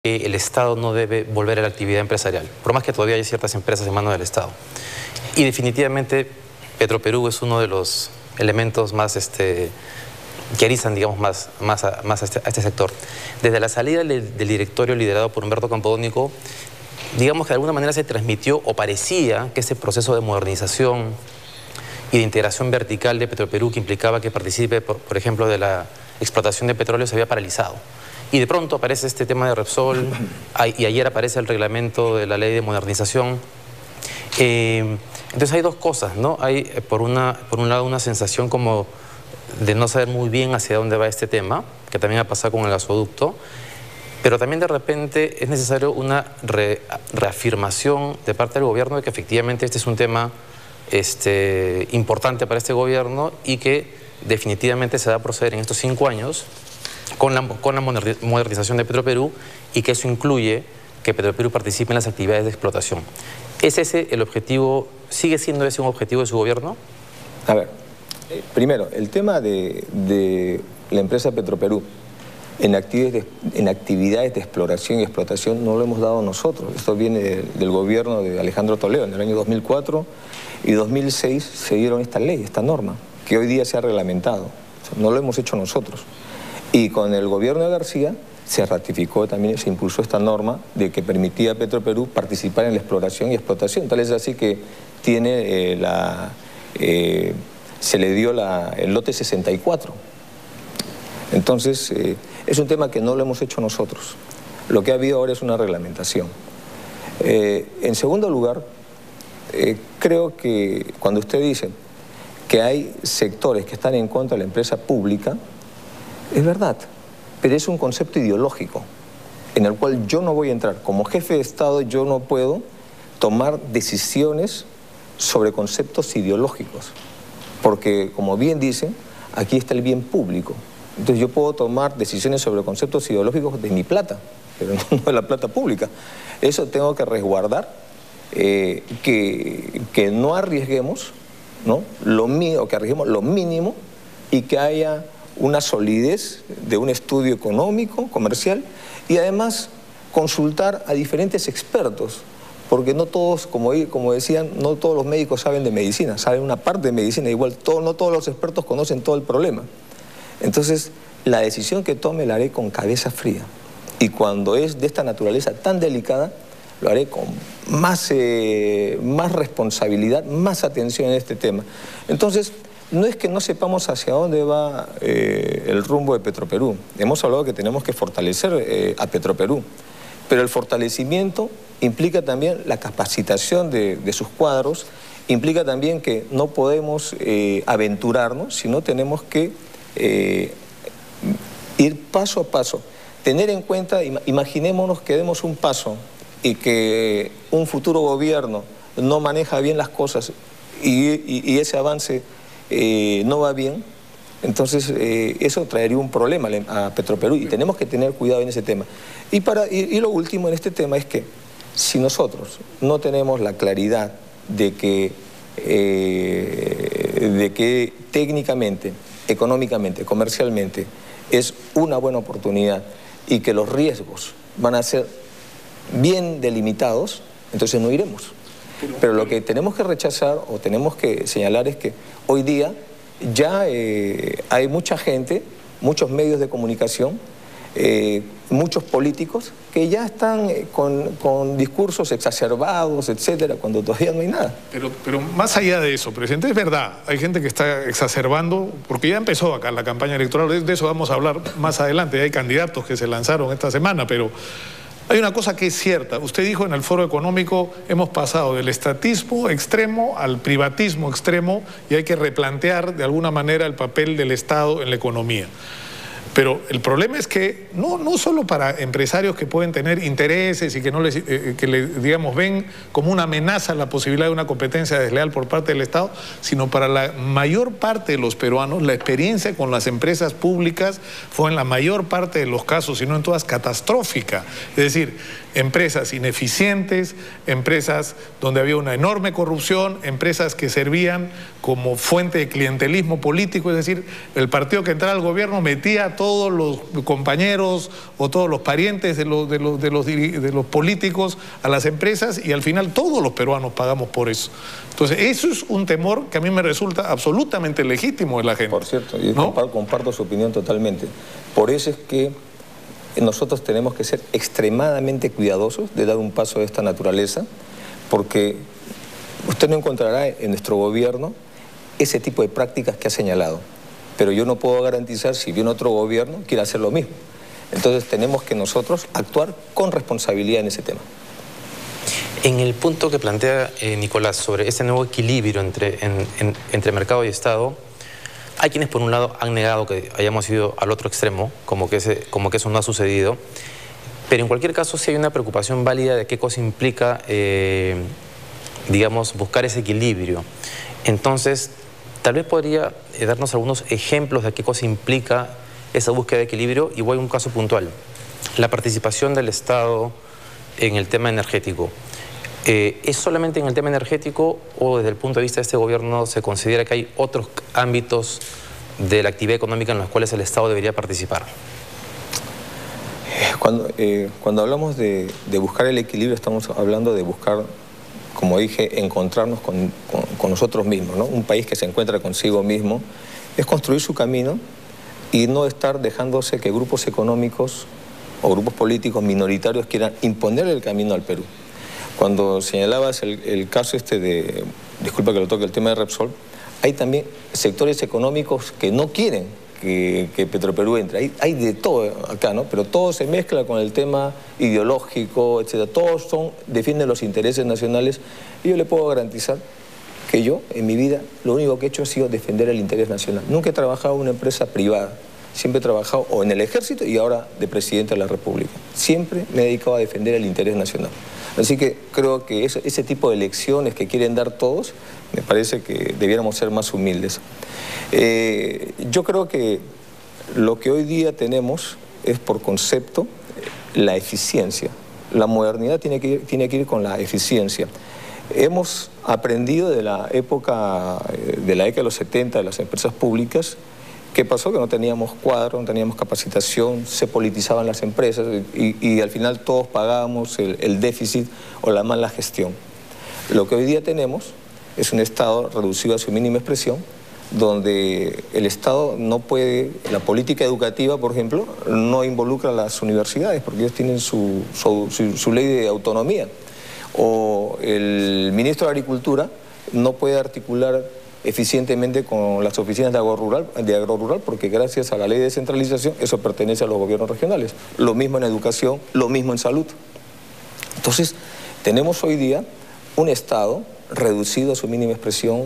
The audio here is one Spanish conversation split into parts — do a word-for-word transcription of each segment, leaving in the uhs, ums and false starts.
que el Estado no debe volver a la actividad empresarial, por más que todavía hay ciertas empresas en manos del Estado. Y definitivamente Petroperú es uno de los elementos más este, que erizan, digamos, más, más, a, más a, este, a este sector. Desde la salida del, del directorio liderado por Humberto Campodónico, digamos que de alguna manera se transmitió o parecía que ese proceso de modernización y de integración vertical de Petroperú, que implicaba que participe, por, por ejemplo, de la explotación de petróleo, se había paralizado. Y de pronto aparece este tema de Repsol, y ayer aparece el reglamento de la ley de modernización. Eh, entonces hay dos cosas, ¿no? Hay, por, una, por un lado, una sensación como de no saber muy bien hacia dónde va este tema, que también ha pasado con el gasoducto, pero también de repente es necesario una re, reafirmación de parte del gobierno de que efectivamente este es un tema este, importante para este gobierno y que definitivamente se va a proceder en estos cinco años con la, con la modernización de Petroperú, y que eso incluye que Petroperú participe en las actividades de explotación. ¿Es ese el objetivo, sigue siendo ese un objetivo de su gobierno? A ver, eh, primero, el tema de, de la empresa Petroperú en actividades, de, en actividades de exploración y explotación no lo hemos dado nosotros. Esto viene de, del gobierno de Alejandro Toledo. En el año dos mil cuatro y dos mil seis se dieron esta ley, esta norma, que hoy día se ha reglamentado. O sea, no lo hemos hecho nosotros. Y con el gobierno de García se ratificó también, se impulsó esta norma de que permitía a Petroperú participar en la exploración y explotación. Tal es así que tiene eh, la, eh, se le dio la, el lote sesenta y cuatro. Entonces, eh, es un tema que no lo hemos hecho nosotros. Lo que ha habido ahora es una reglamentación. Eh, en segundo lugar, eh, creo que cuando usted dice que hay sectores que están en contra de la empresa pública, es verdad, pero es un concepto ideológico en el cual yo no voy a entrar. Como jefe de Estado yo no puedo tomar decisiones sobre conceptos ideológicos, porque como bien dicen, aquí está el bien público. Entonces yo puedo tomar decisiones sobre conceptos ideológicos de mi plata, pero no de la plata pública. Eso tengo que resguardar, eh, que, que no arriesguemos, ¿no? Lo mío, que arriesguemos lo mínimo y que haya una solidez de un estudio económico, comercial, y además consultar a diferentes expertos, porque no todos, como, como decían, no todos los médicos saben de medicina, saben una parte de medicina, igual todo, no todos los expertos conocen todo el problema. Entonces, la decisión que tome la haré con cabeza fría, y cuando es de esta naturaleza tan delicada, lo haré con más, eh, más responsabilidad, más atención en este tema. Entonces, no es que no sepamos hacia dónde va eh, el rumbo de Petroperú. Hemos hablado que tenemos que fortalecer eh, a Petroperú, pero el fortalecimiento implica también la capacitación de, de sus cuadros, implica también que no podemos eh, aventurarnos, sino tenemos que eh, ir paso a paso. Tener en cuenta, imaginémonos que demos un paso y que un futuro gobierno no maneja bien las cosas y, y, y ese avance Eh, no va bien, entonces eh, eso traería un problema a Petroperú y tenemos que tener cuidado en ese tema. Y, para, y, y lo último en este tema es que si nosotros no tenemos la claridad de que, eh, de que técnicamente, económicamente, comercialmente es una buena oportunidad y que los riesgos van a ser bien delimitados, entonces no iremos. Pero lo que tenemos que rechazar o tenemos que señalar es que hoy día ya eh, hay mucha gente, muchos medios de comunicación, eh, muchos políticos que ya están eh, con, con discursos exacerbados, etcétera, cuando todavía no hay nada. Pero, pero más allá de eso, presidente, es verdad, hay gente que está exacerbando, porque ya empezó acá la campaña electoral, de, de eso vamos a hablar más adelante, hay candidatos que se lanzaron esta semana, pero hay una cosa que es cierta. Usted dijo en el Foro Económico, hemos pasado del estatismo extremo al privatismo extremo y hay que replantear de alguna manera el papel del Estado en la economía. Pero el problema es que no, no solo para empresarios que pueden tener intereses y que, no les, eh, que le, digamos, ven como una amenaza la posibilidad de una competencia desleal por parte del Estado, sino para la mayor parte de los peruanos, la experiencia con las empresas públicas fue en la mayor parte de los casos, si no en todas, catastrófica. Es decir, empresas ineficientes, empresas donde había una enorme corrupción, empresas que servían como fuente de clientelismo político, es decir, el partido que entraba al gobierno metía día todos los compañeros o todos los parientes de los, de los, de los, de los políticos a las empresas y al final todos los peruanos pagamos por eso. Entonces, eso es un temor que a mí me resulta absolutamente legítimo de la gente. Por cierto, y ¿no? comparto, comparto su opinión totalmente. Por eso es que nosotros tenemos que ser extremadamente cuidadosos de dar un paso de esta naturaleza, porque usted no encontrará en nuestro gobierno ese tipo de prácticas que ha señalado. Pero yo no puedo garantizar si viene otro gobierno quiere hacer lo mismo. Entonces tenemos que nosotros actuar con responsabilidad en ese tema. En el punto que plantea eh, Nicolás sobre ese nuevo equilibrio entre, en, en, entre mercado y Estado, hay quienes por un lado han negado que hayamos ido al otro extremo, como que, ese, como que eso no ha sucedido, pero en cualquier caso sí hay una preocupación válida de qué cosa implica, eh, digamos, buscar ese equilibrio. Entonces, tal vez podría eh, darnos algunos ejemplos de qué cosa implica esa búsqueda de equilibrio, y voy a un caso puntual. La participación del Estado en el tema energético. Eh, ¿Es solamente en el tema energético o desde el punto de vista de este gobierno se considera que hay otros ámbitos de la actividad económica en los cuales el Estado debería participar? Cuando, eh, cuando hablamos de, de buscar el equilibrio, estamos hablando de buscar, como dije, encontrarnos con, con, con nosotros mismos, ¿no? Un país que se encuentra consigo mismo es construir su camino y no estar dejándose que grupos económicos o grupos políticos minoritarios quieran imponer el camino al Perú. Cuando señalabas el, el caso este de, disculpa que lo toque, el tema de Repsol, hay también sectores económicos que no quieren que, que Petroperú entre. Hay, hay de todo acá, ¿no? Pero todo se mezcla con el tema ideológico, etcétera. Todos son, defienden los intereses nacionales y yo le puedo garantizar que yo, en mi vida, lo único que he hecho ha sido defender el interés nacional. Nunca he trabajado en una empresa privada. Siempre he trabajado o en el ejército y ahora de presidente de la República. Siempre me he dedicado a defender el interés nacional. Así que creo que ese, ese tipo de lecciones que quieren dar todos, me parece que debiéramos ser más humildes. Eh, yo creo que lo que hoy día tenemos es por concepto la eficiencia. La modernidad tiene que ir, tiene que ir con la eficiencia. Hemos aprendido de la época, de la década de los setenta de las empresas públicas. ¿Qué pasó? Que no teníamos cuadro, no teníamos capacitación, se politizaban las empresas y, y al final todos pagábamos el, el déficit o la mala gestión. Lo que hoy día tenemos es un Estado reducido a su mínima expresión, donde el Estado no puede, la política educativa, por ejemplo, no involucra a las universidades porque ellos tienen su, su, su, su ley de autonomía. O el ministro de Agricultura no puede articular eficientemente con las oficinas de agrorural, de agrorural porque gracias a la ley de descentralización eso pertenece a los gobiernos regionales. Lo mismo en educación, lo mismo en salud. Entonces, tenemos hoy día un Estado reducido a su mínima expresión,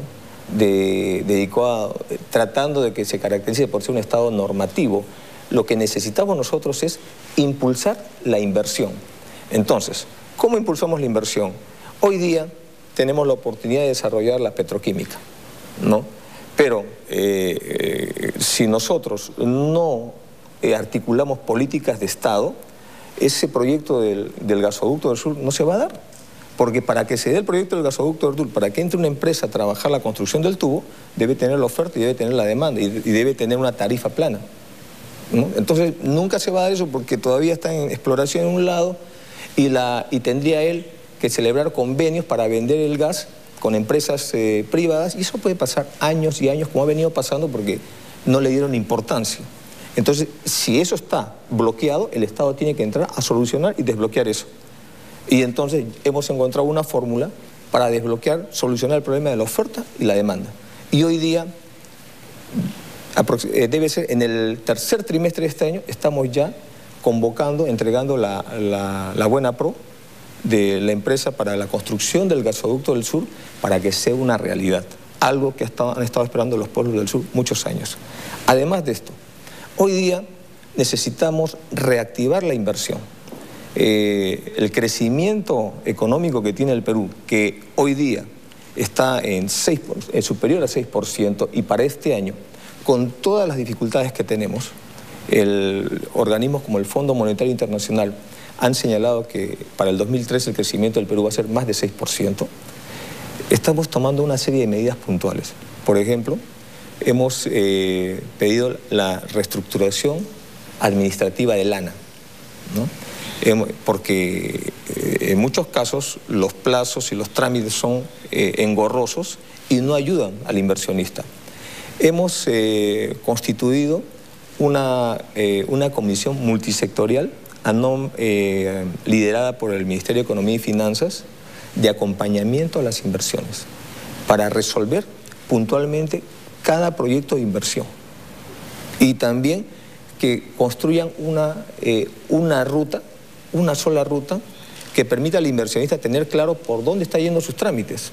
de, dedicado a, tratando de que se caracterice por ser un Estado normativo. Lo que necesitamos nosotros es impulsar la inversión. Entonces, ¿cómo impulsamos la inversión? Hoy día tenemos la oportunidad de desarrollar la petroquímica, ¿no? Pero eh, eh, si nosotros no eh, articulamos políticas de Estado, ese proyecto del, del gasoducto del sur no se va a dar. Porque para que se dé el proyecto del gasoducto del sur, para que entre una empresa a trabajar la construcción del tubo, debe tener la oferta y debe tener la demanda y, y debe tener una tarifa plana, ¿no? Entonces nunca se va a dar eso porque todavía está en exploración en un lado y, la, y tendría él que celebrar convenios para vender el gas con empresas eh, privadas y eso puede pasar años y años como ha venido pasando porque no le dieron importancia. Entonces, si eso está bloqueado, el Estado tiene que entrar a solucionar y desbloquear eso. Y entonces hemos encontrado una fórmula para desbloquear, solucionar el problema de la oferta y la demanda. Y hoy día, debe ser en el tercer trimestre de este año, estamos ya convocando, entregando la, la, la buena pro de la empresa para la construcción del gasoducto del sur para que sea una realidad. Algo que han estado esperando los pueblos del sur muchos años. Además de esto, hoy día necesitamos reactivar la inversión. Eh, el crecimiento económico que tiene el Perú, que hoy día está en, seis, en superior al seis por ciento y para este año, con todas las dificultades que tenemos, el, organismos como el Fondo Monetario Internacional han señalado que para el dos mil trece el crecimiento del Perú va a ser más de seis por ciento. Estamos tomando una serie de medidas puntuales. Por ejemplo, hemos eh, pedido la reestructuración administrativa de lana, ¿no? Porque en muchos casos los plazos y los trámites son eh, engorrosos y no ayudan al inversionista. Hemos eh, constituido una, eh, una comisión multisectorial anom, eh, liderada por el Ministerio de Economía y Finanzas de acompañamiento a las inversiones para resolver puntualmente cada proyecto de inversión y también que construyan una, eh, una ruta, una sola ruta que permita al inversionista tener claro por dónde está yendo sus trámites.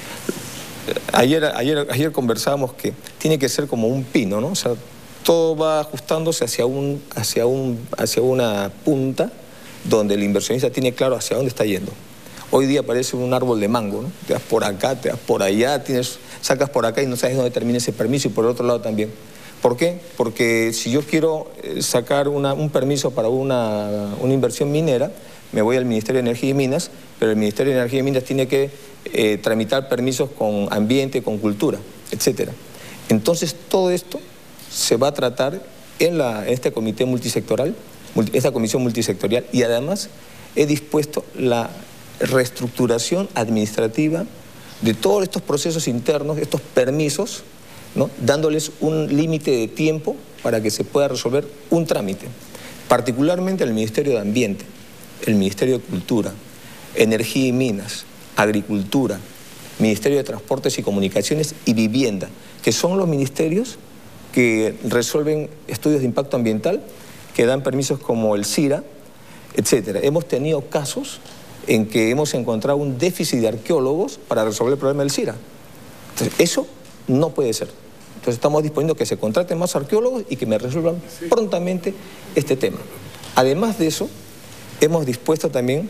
Ayer, ayer, ayer conversábamos que tiene que ser como un pino, ¿no? O sea, todo va ajustándose hacia, un, hacia, un, hacia una punta donde el inversionista tiene claro hacia dónde está yendo. Hoy día parece un árbol de mango, ¿no? Te das por acá, te das por allá, tienes, sacas por acá y no sabes dónde termina ese permiso y por el otro lado también. ¿Por qué? Porque si yo quiero sacar una, un permiso para una, una inversión minera, me voy al Ministerio de Energía y Minas, pero el Ministerio de Energía y Minas tiene que eh, tramitar permisos con ambiente, con cultura, etcétera. Entonces todo esto se va a tratar en, la, en este comité multisectorial, esta comisión multisectorial, y además he dispuesto la reestructuración administrativa de todos estos procesos internos, estos permisos, ¿no? Dándoles un límite de tiempo para que se pueda resolver un trámite, particularmente el Ministerio de Ambiente, el Ministerio de Cultura, Energía y Minas, Agricultura, Ministerio de Transportes y Comunicaciones y Vivienda, que son los ministerios que resuelven estudios de impacto ambiental, que dan permisos como el CIRA, etcétera. Hemos tenido casos en que hemos encontrado un déficit de arqueólogos para resolver el problema del CIRA. Entonces, eso no puede ser. Entonces estamos disponiendo que se contraten más arqueólogos y que me resuelvan sí. prontamente este tema. Además de eso, hemos dispuesto también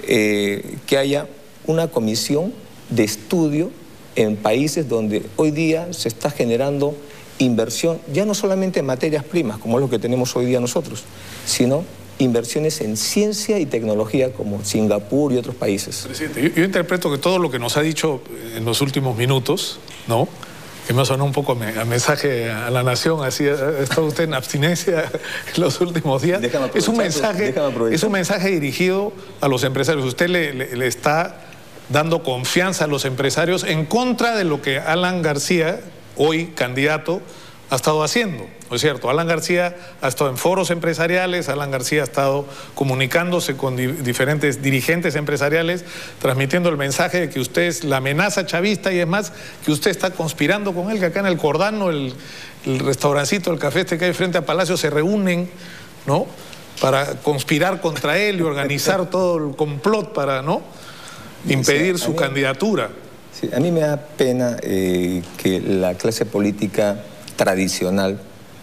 eh, que haya una comisión de estudio en países donde hoy día se está generando inversión, ya no solamente en materias primas, como es lo que tenemos hoy día nosotros, sino inversiones en ciencia y tecnología como Singapur y otros países. Presidente, yo, yo interpreto que todo lo que nos ha dicho en los últimos minutos, ¿no?, que me ha sonado un poco a mensaje a la nación, así ha estado usted en abstinencia en los últimos días. Es un mensaje, es un mensaje dirigido a los empresarios. Usted le, le, le está dando confianza a los empresarios en contra de lo que Alan García, hoy candidato, ha estado haciendo, ¿no es cierto? Alan García ha estado en foros empresariales, Alan García ha estado comunicándose con di diferentes dirigentes empresariales, transmitiendo el mensaje de que usted es la amenaza chavista y es más, que usted está conspirando con él, que acá en el Cordano, el, el restaurancito, el café este que hay frente a Palacio, se reúnen, ¿no?, para conspirar contra él y organizar todo el complot para, ¿no?, impedir sí, su mí, candidatura. Sí, a mí me da pena eh, que la clase política tradicional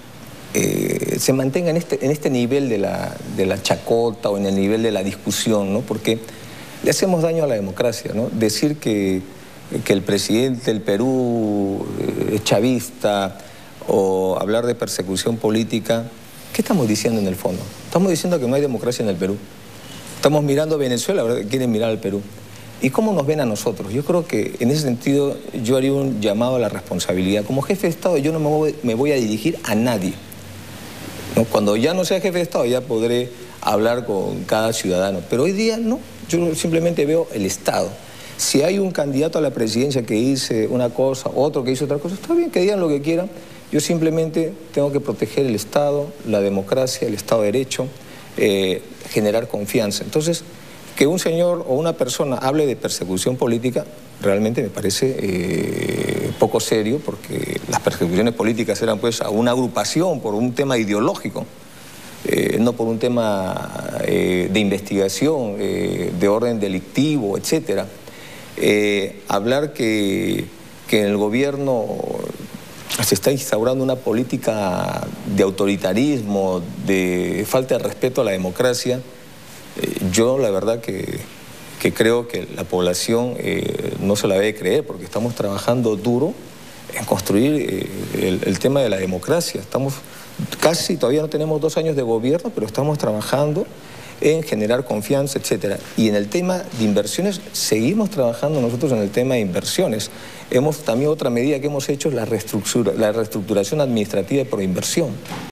eh, se mantenga en este, en este nivel de la, de la chacota o en el nivel de la discusión, ¿no? Porque le hacemos daño a la democracia, ¿no? Decir que, que el presidente del Perú es chavista o hablar de persecución política, ¿qué estamos diciendo en el fondo? Estamos diciendo que no hay democracia en el Perú. Estamos mirando a Venezuela, ¿verdad?, que quieren mirar al Perú. ¿Y cómo nos ven a nosotros? Yo creo que en ese sentido yo haría un llamado a la responsabilidad. Como jefe de Estado yo no me voy, me voy a dirigir a nadie, ¿no? Cuando ya no sea jefe de Estado ya podré hablar con cada ciudadano. Pero hoy día no, yo simplemente veo el Estado. Si hay un candidato a la presidencia que dice una cosa, otro que dice otra cosa, está bien que digan lo que quieran. Yo simplemente tengo que proteger el Estado, la democracia, el Estado de Derecho, eh, generar confianza. Entonces, que un señor o una persona hable de persecución política realmente me parece eh, poco serio, porque las persecuciones políticas eran pues a una agrupación por un tema ideológico, eh, no por un tema eh, de investigación, eh, de orden delictivo, etcétera. Eh, hablar que, que en el gobierno se está instaurando una política de autoritarismo, de falta de respeto a la democracia. Yo la verdad que, que creo que la población eh, no se la debe creer, porque estamos trabajando duro en construir eh, el, el tema de la democracia. Estamos casi, todavía no tenemos dos años de gobierno, pero estamos trabajando en generar confianza, etcétera. Y en el tema de inversiones, seguimos trabajando nosotros en el tema de inversiones. Hemos, también otra medida que hemos hecho es la reestructura, la reestructuración administrativa por inversión.